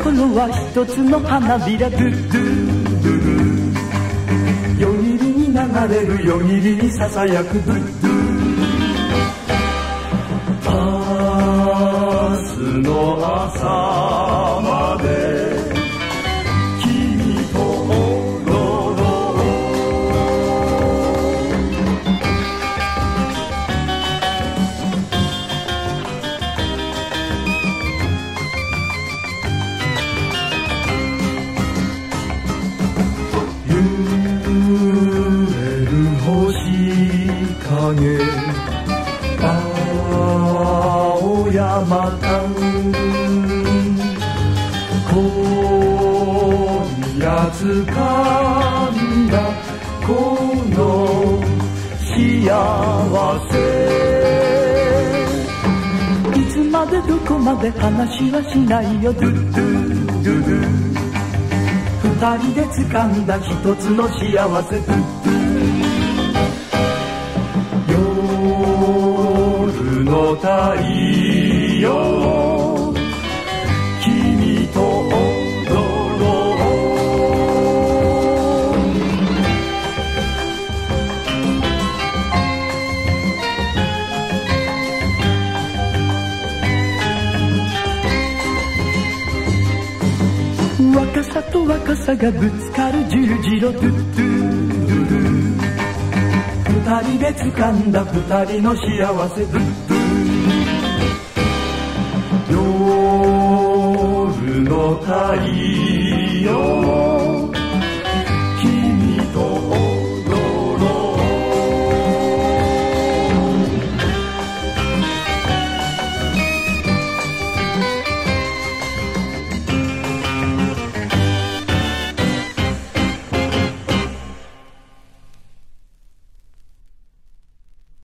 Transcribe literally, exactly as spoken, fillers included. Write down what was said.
心は一つの花びらドゥドゥドゥドゥ、夜霧に流れる夜霧にささやくドゥドゥ、明日の朝まで君と踊ろう。揺れる星影、青山間、今夜掴んだこの幸せ、いつまでどこまで話はしないよドゥドゥドゥドゥ、二人で掴んだ一つの幸せドゥドゥ、夜の太陽、君と踊ろう。若さと若さがぶつかる十字路ドゥドゥドゥドゥ、二人で掴んだ二人の幸せドゥドゥ、夜の太陽